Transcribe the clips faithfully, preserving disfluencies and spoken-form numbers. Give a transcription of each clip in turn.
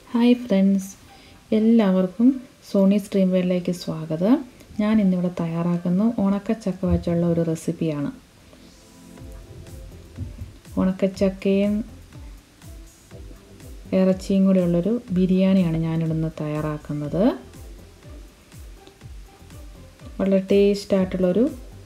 Hi friends, എല്ലാവർക്കും സോണീസ് dream വേൾഡിലേക്ക് സ്വാഗതം. ഞാൻ ഇന്നിവിടെ തയ്യാറാക്കുന്ന ഉണക്കച്ചക്ക വെച്ചുള്ള ഒരു റെസിപ്പിയാണ്. ഉണക്കച്ചക്കയും ഇറച്ചിയും കൂടിയുള്ളൊരു ബിരിയാണിയാണ് ഞാനിവിടുന്ന് തയ്യാറാക്കുന്നത്. വളരെ ടേസ്റ്റായിട്ടുള്ളൊരു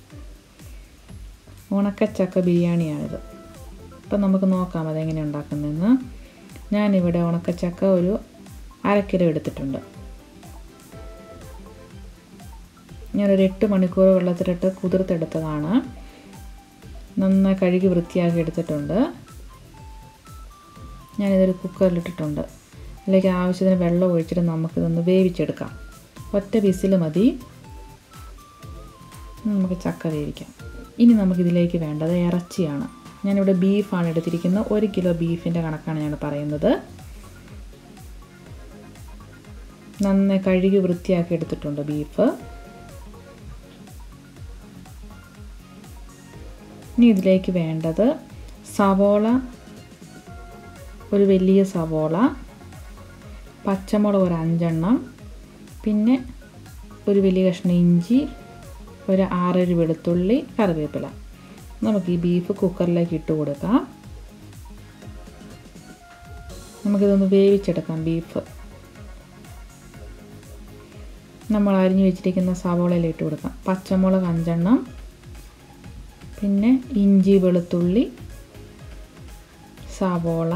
ഉണക്കച്ചക്ക ബിരിയാണിയാണിത്. അപ്പം നമുക്ക് നോക്കാം അതെങ്ങനെ ഉണ്ടാക്കുന്നതെന്ന്. ഞാനിവിടെ ഉണക്കച്ചക്ക ഒരു അര കിലോ എടുത്തിട്ടുണ്ട്. ഞാനൊരു എട്ട് മണിക്കൂർ വെള്ളത്തിലിട്ട് കുതിർത്തെടുത്തതാണ്. നന്നായി കഴുകി വൃത്തിയാക്കി എടുത്തിട്ടുണ്ട്. ഞാനിതൊരു കുക്കറിലിട്ടിട്ടുണ്ട്. അതിലേക്ക് ആവശ്യത്തിന് വെള്ളം ഒഴിച്ചിട്ട് നമുക്കിതൊന്ന് വേവിച്ചെടുക്കാം. ഒറ്റ വിസിൽ മതി. നമുക്ക് ചക്ക വേവിക്കാം. ഇനി നമുക്കിതിലേക്ക് വേണ്ടത് ഇറച്ചിയാണ്. ഞാനിവിടെ ബീഫാണ് എടുത്തിരിക്കുന്നത്. ഒരു കിലോ ബീഫിൻ്റെ കണക്കാണ് ഞാൻ പറയുന്നത്. നന്നായി കഴുകി വൃത്തിയാക്കി എടുത്തിട്ടുണ്ട് ബീഫ്. ഇനി ഇതിലേക്ക് വേണ്ടത് സവോള, ഒരു വലിയ സവോള, പച്ചമുളക് ഒരു അഞ്ചെണ്ണം, പിന്നെ ഒരു വലിയ കഷ്ണം ഇഞ്ചി, ഒരു ആറേഴ് വെളുത്തുള്ളി, കറിവേപ്പില. നമുക്ക് ഈ ബീഫ് കുക്കറിലേക്ക് ഇട്ട് കൊടുക്കാം. നമുക്കിതൊന്ന് വേവിച്ചെടുക്കാം. ബീഫ് നമ്മൾ അരിഞ്ഞു വെച്ചിരിക്കുന്ന സവോളയിൽ ഇട്ട് കൊടുക്കാം. പച്ചമുളക് അഞ്ചെണ്ണം, പിന്നെ ഇഞ്ചി, വെളുത്തുള്ളി, സവോള,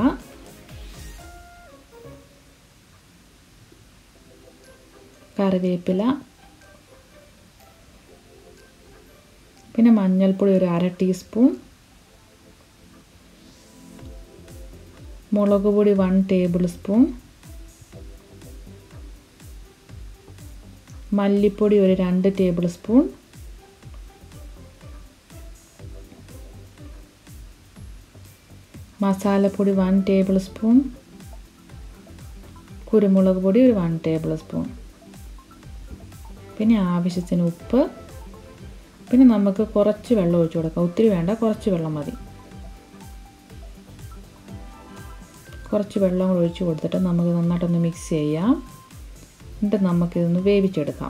കറിവേപ്പില, പിന്നെ മഞ്ഞൾപ്പൊടി ഒരു അര ടീസ്പൂൺ, മുളക് പൊടി വൺ ടേബിൾ സ്പൂൺ, മല്ലിപ്പൊടി ഒരു രണ്ട് ടേബിൾ സ്പൂൺ, മസാലപ്പൊടി വൺ ടേബിൾ സ്പൂൺ, കുരുമുളക് പൊടി ഒരു വൺ ടേബിൾ സ്പൂൺ, പിന്നെ ആവശ്യത്തിന് ഉപ്പ്. പിന്നെ നമുക്ക് കുറച്ച് വെള്ളം ഒഴിച്ചു കൊടുക്കാം. ഒത്തിരി വേണ്ട, കുറച്ച് വെള്ളം മതി. കുറച്ച് വെള്ളം കൂടെ ഒഴിച്ച് കൊടുത്തിട്ട് നമുക്ക് നന്നായിട്ടൊന്ന് മിക്സ് ചെയ്യാം. എന്നിട്ട് നമുക്കിതൊന്ന് വേവിച്ചെടുക്കാം.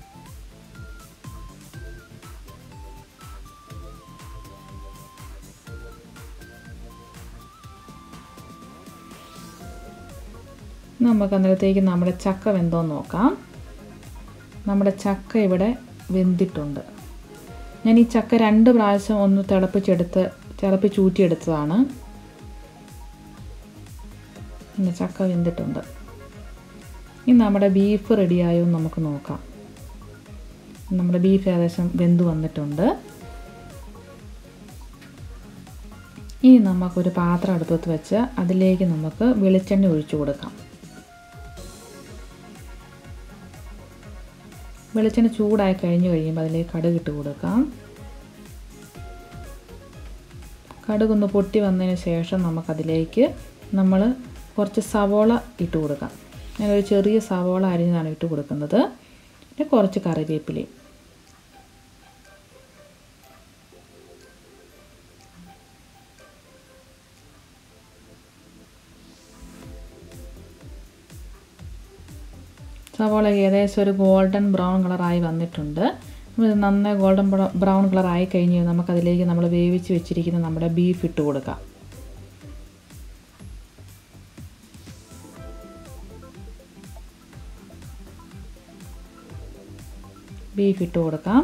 നമുക്ക് അന്നേരത്തേക്ക് നമ്മുടെ ചക്ക വെന്തോന്ന് നോക്കാം. നമ്മുടെ ചക്ക ഇവിടെ വെന്തിട്ടുണ്ട്. ഞാൻ ഈ ചക്ക രണ്ട് പ്രാവശ്യം ഒന്ന് തിളപ്പിച്ചെടുത്ത് തിളപ്പിച്ചൂറ്റിയെടുത്തതാണ്. പിന്നെ ചക്ക വെന്തിട്ടുണ്ട്. ഇനി നമ്മുടെ ബീഫ് റെഡിയായോ എന്ന് നമുക്ക് നോക്കാം. നമ്മുടെ ബീഫ് ഏകദേശം വെന്ത് വന്നിട്ടുണ്ട്. ഇനി നമുക്കൊരു പാത്രം അടുപ്പത്ത് വെച്ച് അതിലേക്ക് നമുക്ക് വെളിച്ചെണ്ണ ഒഴിച്ചു കൊടുക്കാം. വെളിച്ചെണ്ണ ചൂടായി കഴിഞ്ഞ് കഴിയുമ്പോൾ അതിലേക്ക് കടുക് ഇട്ട് കൊടുക്കാം. കടുകൊന്ന് പൊട്ടി വന്നതിന് ശേഷം നമുക്കതിലേക്ക് നമ്മൾ കുറച്ച് സവോള ഇട്ട് കൊടുക്കാം. ഞാനൊരു ചെറിയ സവോള അരിഞ്ഞതാണ് ഇട്ട് കൊടുക്കുന്നത്. പിന്നെ കുറച്ച് കറിവേപ്പിലയും. സവോള ഏകദേശം ഒരു ഗോൾഡൻ ബ്രൗൺ കളറായി വന്നിട്ടുണ്ട്. ഇത് നന്നായി ഗോൾഡൻ ബ്രൗൺ കളറായി കഴിഞ്ഞ് നമുക്കതിലേക്ക് നമ്മൾ വേവിച്ച് വെച്ചിരിക്കുന്ന നമ്മുടെ ബീഫ് ഇട്ട് കൊടുക്കാം. ബീഫ് ഇട്ട് കൊടുക്കാം.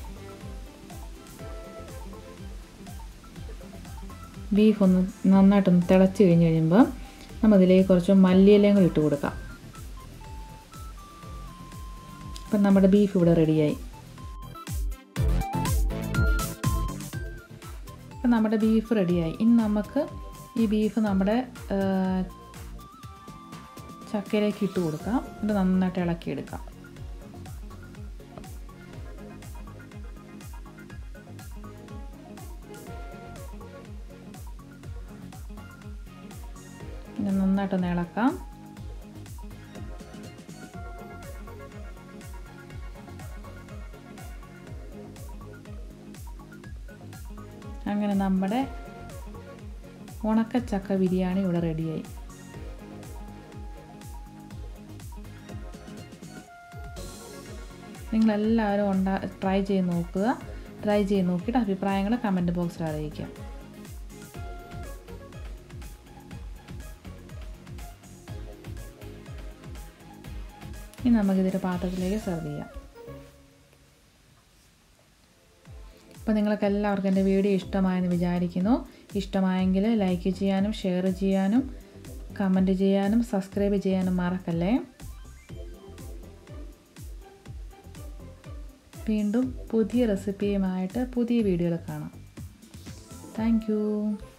ബീഫ് ഒന്ന് നന്നായിട്ടൊന്ന് തിളച്ച് കഴിഞ്ഞ് കഴിയുമ്പോൾ നമ്മൾ ഇതിലേക്ക് കുറച്ച് മല്ലിയിലയും കൂടി ഇട്ട് കൊടുക്കാം. അപ്പം നമ്മുടെ ബീഫ് ഇവിടെ റെഡിയായി. അപ്പം നമ്മുടെ ബീഫ് റെഡിയായി. ഇനി നമുക്ക് ഈ ബീഫ് നമ്മുടെ ചക്കയിലേക്ക് ഇട്ട് കൊടുക്കാം. എന്നിട്ട് നന്നായിട്ട് ഇളക്കിയെടുക്കാം. പിന്നെ നന്നായിട്ടൊന്ന് ഇളക്കാം. അങ്ങനെ നമ്മുടെ ഉണക്കച്ചക്ക ബിരിയാണി ഇവിടെ റെഡിയായി. നിങ്ങളെല്ലാവരും ഉണ്ടാ ട്രൈ ചെയ്ത് നോക്കുക. ട്രൈ ചെയ്ത് നോക്കിയിട്ട് അഭിപ്രായങ്ങൾ കമൻറ്റ് ബോക്സിൽ അറിയിക്കുക. ഇനി നമുക്കിതൊരു പാത്രത്തിലേക്ക് സെർവ് ചെയ്യാം. അപ്പോൾ നിങ്ങൾക്ക് എല്ലാവർക്കും എൻ്റെ വീഡിയോ ഇഷ്ടമായെന്ന് വിചാരിക്കുന്നു. ഇഷ്ടമായെങ്കിൽ ലൈക്ക് ചെയ്യാനും ഷെയർ ചെയ്യാനും കമൻറ്റ് ചെയ്യാനും സബ്സ്ക്രൈബ് ചെയ്യാനും മറക്കല്ലേ. വീണ്ടും പുതിയ റെസിപ്പിയുമായിട്ട് പുതിയ വീഡിയോയിൽ കാണാം. Thank U.